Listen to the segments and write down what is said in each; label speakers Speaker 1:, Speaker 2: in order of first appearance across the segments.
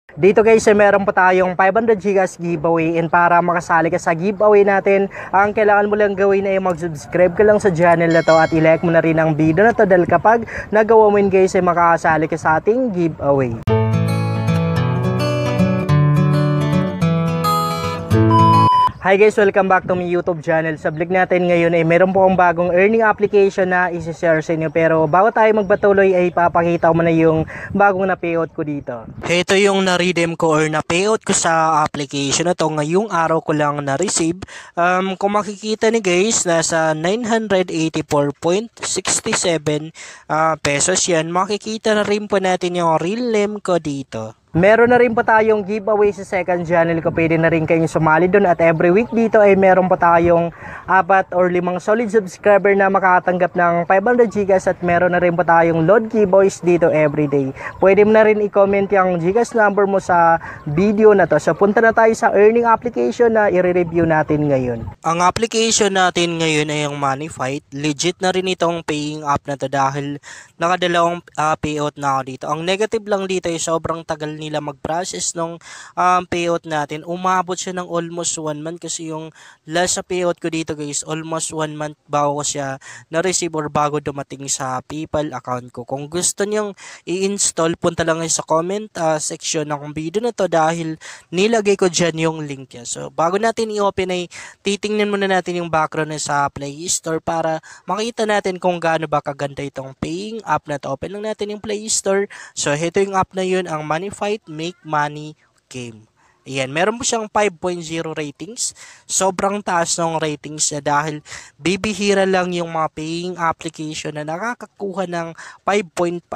Speaker 1: Dito guys ay meron pa tayong 500 gigas giveaway, and para makasali ka sa giveaway natin, ang kailangan mo lang gawin ay mag-subscribe ka lang sa channel na to at i-like mo na rin ang video na to, dahil kapag nagawa mo yun guys ay makakasali ka sa ating giveaway. Hi guys, welcome back to my YouTube channel. Sa vlog natin ngayon ay meron po akong bagong earning application na isi-share sa inyo. Pero bago tayo magpatuloy ay papakita ko muna yung bagong na-payout ko dito. Ito yung na-redeem ko or na-payout ko sa application na to. Ngayong araw ko lang na-receive. Kung makikita ni guys, nasa 984.67 pesos yan. Makikita na rin po natin yung real name ko dito. Meron na rin po tayong giveaway sa second channel ko. Pwede na rin kayong sumali doon, at every week dito ay meron po tayong 4 or 5 solid subscriber na makakatanggap ng 500 gigas, at meron na rin po tayong load giveaways dito everyday. Pwede mo na rin i-comment yung gigas number mo sa video na to. So punta na tayo sa earning application na i-review natin ngayon. Ang application natin ngayon ay yung Moneyfight. Legit na rin itong paying app na to dahil nakadalawang payout na ako dito. Ang negative lang dito ay sobrang tagal nila mag-process nung payout natin. Umabot siya ng almost 1 month kasi yung last sa payout ko dito guys, almost 1 month bago ko siya na-receive or bago dumating sa PayPal account ko. Kung gusto nyong i-install, punta lang sa comment section ng video na to dahil nilagay ko dyan yung link niya. So bago natin i-open ay titingnan muna natin yung background sa Play Store para makita natin kung gaano ba kaganda itong paying app na to. Open lang natin yung Play Store. So ito yung app na yun, ang Moneyfight Make Money Game. Ayan, meron po siyang 5.0 ratings. Sobrang taas ng ratings na dahil bibihira lang yung mga paying application na nakakakuha ng 5.0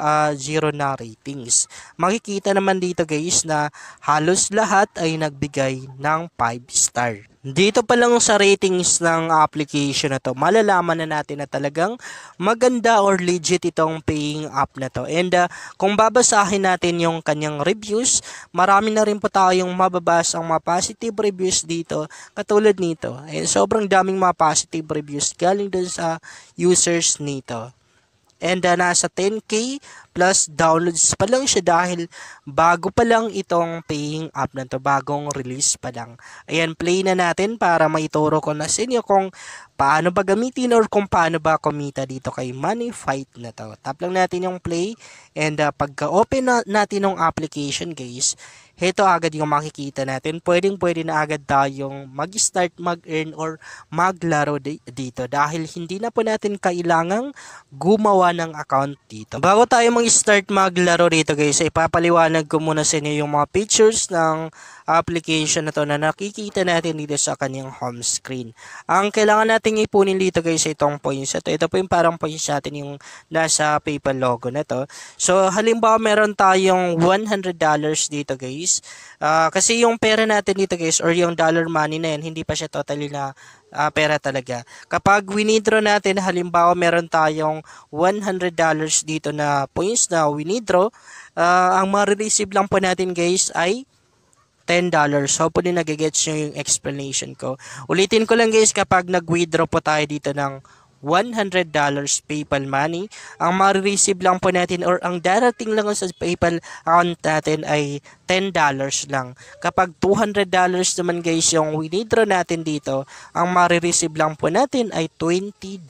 Speaker 1: na ratings. Makikita naman dito guys na halos lahat ay nagbigay ng 5 star. Dito pa lang sa ratings ng application na to, malalaman na natin na talagang maganda or legit itong paying app na to. And kung babasahin natin yung kanyang reviews, marami na rin po tayong mababasa ang mga positive reviews dito katulad nito. And sobrang daming mga positive reviews galing dun sa users nito. And nasa 10k plus downloads pa lang siya dahil bago pa lang itong paying app na to, bagong release pa lang. Ayan, play na natin para maituro ko na sa inyo kung paano ba gamitin or kung paano ba kumita dito kay Moneyfight na to. Tap lang natin yung play, and pagka-open natin ng application guys, ito agad yung makikita natin. Pwede na agad tayong mag-start mag-earn or maglaro dito dahil hindi na po natin kailangang gumawa ng account dito. Bago tayo mag-start maglaro dito guys, ipapaliwanag ko muna sa inyo yung mga features ng application na to na nakikita natin dito sa kanyang home screen. Ang kailangan natin ipunin dito guys ay itong points. Ito po yung parang points natin yung nasa PayPal logo na to. So halimbawa meron tayong $100 dito guys. Kasi yung pera natin dito guys or yung dollar money na yan, hindi pa siya totally na pera talaga. Kapag winidraw natin, halimbawa meron tayong $100 dito na points na winidraw, ang ma-receive lang po natin guys ay $10. Hopefully nagigets nyo yung explanation ko. Ulitin ko lang guys, kapag nag-withdraw po tayo dito ng $100 PayPal money, ang ma-receive lang po natin or ang darating lang sa PayPal account natin ay $10 lang. Kapag $200 naman guys yung withdraw natin dito, ang ma-receive lang po natin ay $20.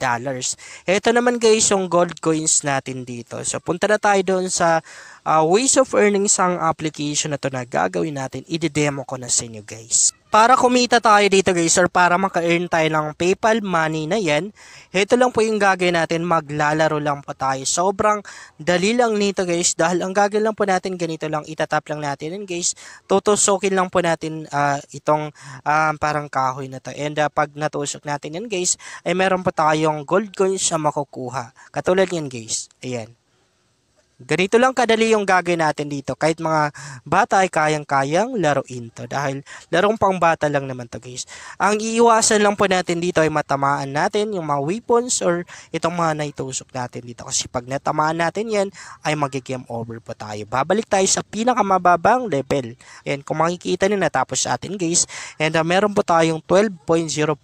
Speaker 1: Ito naman guys yung gold coins natin dito. So punta na tayo doon sa ways of earning ang application na to na gagawin natin. I-demo ko na sa inyo guys. Para kumita tayo dito guys or para maka-earn tayo ng PayPal money na yan, ito lang po yung gagawin natin, maglalaro lang po tayo. Sobrang dali lang nito guys dahil ang gagawin lang po natin ganito lang, itatap lang natin and guys, tutusokin lang po natin itong parang kahoy na to. And pag natusok natin yan guys, ay meron po tayong gold coins na makukuha. Katulad yan guys, ayan. Ganito lang kadali yung gagawin natin dito. Kahit mga bata ay kayang-kayang laruin to. Dahil larong pang bata lang naman to guys. Ang iiwasan lang po natin dito ay matamaan natin yung mga weapons or itong mga naitusok natin dito. Kasi pag natamaan natin yan ay mag-game over po tayo. Babalik tayo sa pinakamababang level. And kung makikita nyo natapos sa atin guys. And meron po tayong $12.05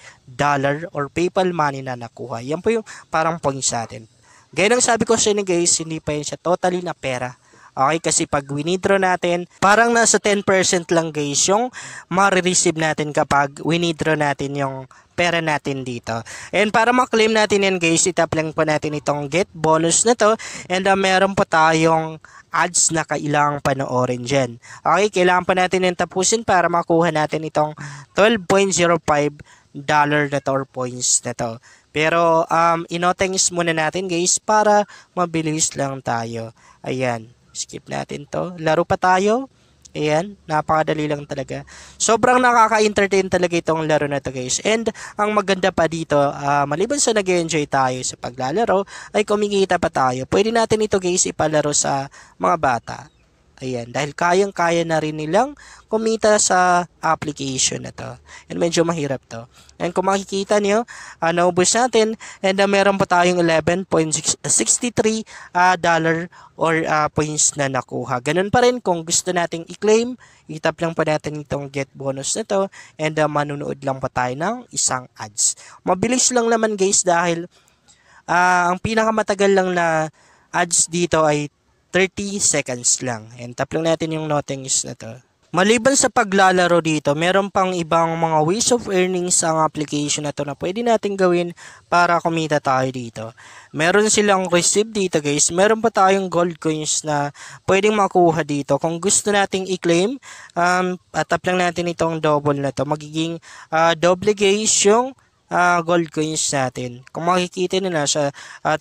Speaker 1: or PayPal money na nakuha. Yan po yung parang points sa atin. Gaya ng sabi ko sa inyo guys, hindi pa yan siya totally na pera. Okay, kasi pag winidraw natin, parang nasa 10% lang guys yung ma-receive natin kapag winidraw natin yung pera natin dito. And para ma-claim natin yan guys, itap lang po natin itong get bonus na to. And meron po tayong ads na kailangang panoorin dyan. Okay, kailangan pa natin yung tapusin para makuha natin itong $12.05 na to or points na to. Pero inotengs muna natin guys para mabilis lang tayo. Ayan, skip natin to. Laro pa tayo. Ayan, napakadali lang talaga. Sobrang nakaka-entertain talaga itong laro na to guys. And ang maganda pa dito, maliban sa nag-enjoy tayo sa paglalaro, ay kumikita pa tayo. Pwede natin ito guys ipalaro sa mga bata. Ayan, dahil kayang-kaya na rin nilang kumita sa application na to. And medyo mahirap to. And kung makikita nyo, naubos natin and meron pa tayong $11.63 or points na nakuha. Ganun pa rin kung gusto nating i-claim, itap lang pa natin itong get bonus na to and manunood lang pa tayo ng isang ads. Mabilis lang naman guys dahil ang pinakamatagal lang na ads dito ay 30 seconds lang. And tap lang natin yung nothings na to. Maliban sa paglalaro dito, meron pang ibang mga ways of earnings ang application na to na pwede natin gawin para kumita tayo dito. Meron silang receive dito guys. Meron pa tayong gold coins na pwedeng makuha dito. Kung gusto nating i-claim, tap lang natin itong double na to. Magiging double guys yung gold coins natin. Kung makikita nila sa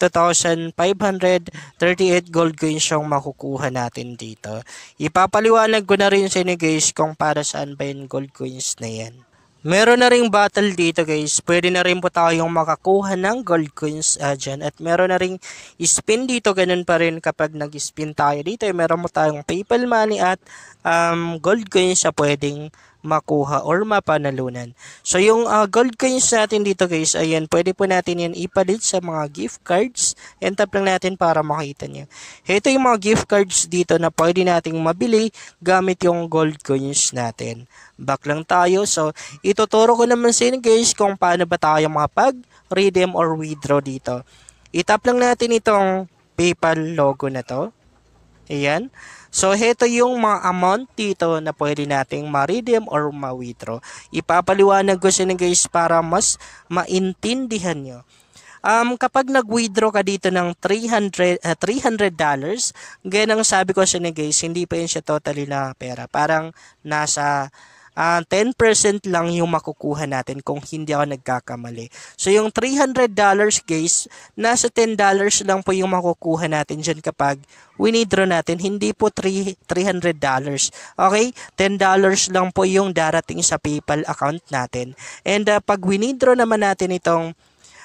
Speaker 1: 2,538 gold coins yung makukuha natin dito. Ipapaliwanag ko na rin sa inyo guys kung para saan ba yung gold coins na yan. Meron na ring battle dito guys. Pwede na rin po tayong makakuha ng gold coins dyan. At meron na ring spin dito. Ganun pa rin kapag nag-spin tayo dito. Meron mo tayong PayPal money at gold coins na pwedeng makuha or mapanalunan. So yung gold coins natin dito guys, ayan, pwede po natin yan ipalit sa mga gift cards. And tap lang natin para makita nyo. Ito yung mga gift cards dito na pwede nating mabili gamit yung gold coins natin. Back lang tayo. So ituturo ko naman sa inyo guys kung paano ba tayo makapag-redeem or withdraw dito. Itap lang natin itong PayPal logo na to. Ayan. So, heto yung mga amount dito na pwede nating ma-redeem or ma-withdraw. Ipapaliwanag ko sa inyo guys para mas maintindihan nyo. Kapag nag-withdraw ka dito ng $300, ganyan ang sabi ko sa inyo guys, hindi pa yun siya totally na pera. Parang nasa 10% lang yung makukuha natin kung hindi ako nagkakamali. So, yung $300 guys, nasa $10 lang po yung makukuha natin dyan kapag winidraw natin. Hindi po $300. Okay? $10 lang po yung darating sa PayPal account natin. And pag winidraw naman natin itong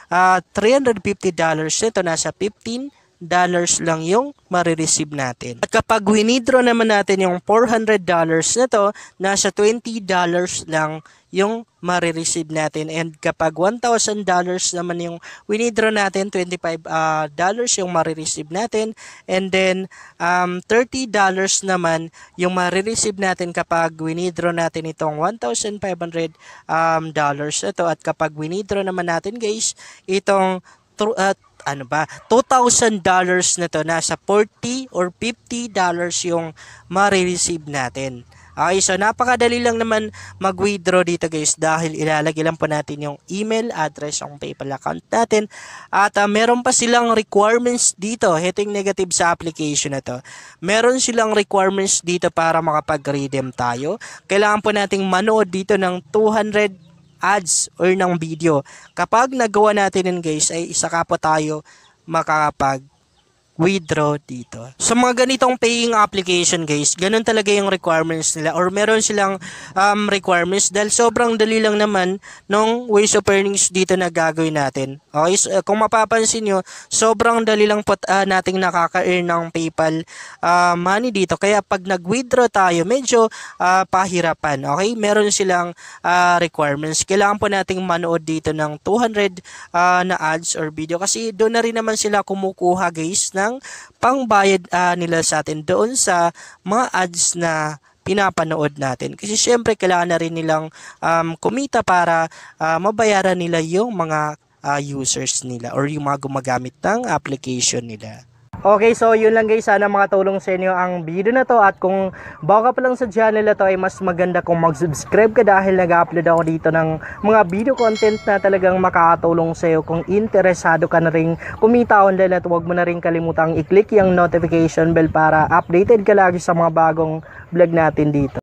Speaker 1: $350, ito nasa $15 lang yung marireceive natin. At kapag winidraw naman natin yung $400 na to, nasa $20 lang yung marireceive natin. And kapag $1,000 naman yung winidraw natin, $25 yung marireceive natin. And then $30 naman yung marireceive natin kapag winidraw natin itong $1,500 na to. At kapag winidraw naman natin guys, itong $2,000 na to, nasa $40 or $50 yung marireceive natin. Okay, so napakadali lang naman mag-withdraw dito guys dahil ilalagay lang po natin yung email address ng PayPal account natin. At meron pa silang requirements dito. Ito yung negative sa application na to. Meron silang requirements dito para makapag-redeem tayo. Kailangan po nating manood dito ng 200 ads or ng video. Kapag nagawa natin yun guys, ay isa ka po tayo makakapag withdraw dito. So mga ganitong paying application guys, ganun talaga yung requirements nila or meron silang requirements dahil sobrang dali lang naman nung ways of earnings dito na gagawin natin. Okay, so, kung mapapansin nyo, sobrang dali lang po nating nakaka-earn ng PayPal money dito. Kaya pag nag-withdraw tayo, medyo pahirapan. Okay, meron silang requirements. Kailangan po nating manood dito ng 200 na ads or video kasi doon na rin naman sila kumukuha guys ng pangbayad nila sa atin doon sa mga ads na pinapanood natin. Kasi syempre kailangan na rin nilang kumita para mabayaran nila yung mga users nila or yung mga gumagamit ng application nila. Okay, so yun lang guys, sana makatulong sa inyo ang video na to, at kung bago ka pa lang sa channel na to ay mas maganda kung mag-subscribe ka dahil nag-upload ako dito ng mga video content na talagang makakatulong sa iyo kung interesado ka na rin kumita online, at huwag mo na rin kalimutang i-click yung notification bell para updated ka lagi sa mga bagong vlog natin dito.